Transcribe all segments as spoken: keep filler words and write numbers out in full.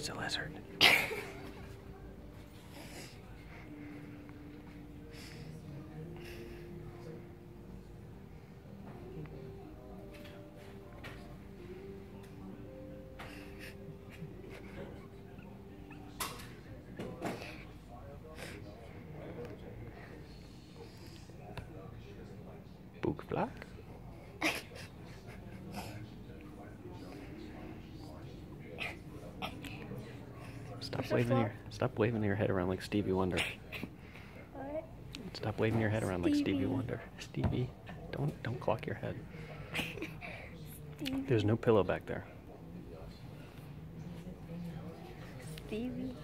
It's a lizard. Boekvlak? Stop waving your stop waving your head around like Stevie Wonder. What? Stop waving your head around Stevie. like Stevie Wonder. Stevie, don't don't clock your head. Stevie. There's no pillow back there. Stevie.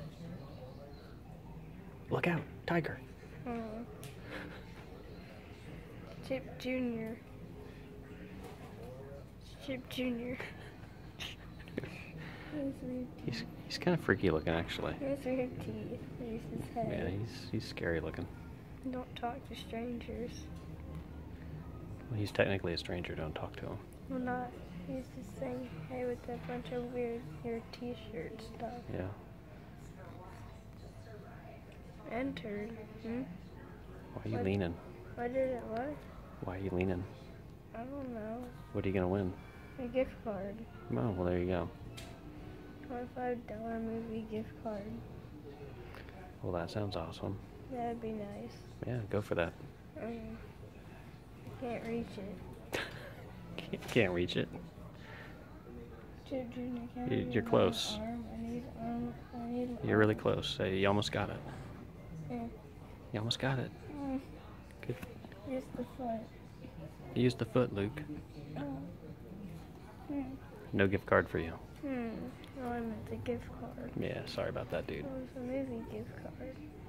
Look out, tiger. Oh. Chip Junior Chip Junior He's he's kind of freaky looking actually. He has weird teeth. There's his head. Yeah, he's he's scary looking. Don't talk to strangers. Well, he's technically a stranger. Don't talk to him. Well, not. He's just saying hey with a bunch of weird, weird t-shirt stuff. Yeah. Entered. Hmm? Why are you What? leaning? What did it what? Why are you leaning? I don't know. What are you gonna win? A gift card. Oh, well there you go. twenty-five dollar movie gift card. Well, that sounds awesome. That'd be nice. Yeah, go for that. Um, I can't reach it. Can't, can't reach it. Chip Junior can't You- even you're hold close. my arm. I need arm. I need You're really close. Hey, you almost got it. Yeah. You almost got it. Mm. Good. Just the foot. Use the foot, Luke. Oh. Hmm. No gift card for you. Hmm. Oh, I meant the gift card. Yeah, sorry about that, dude. It was a movie gift card.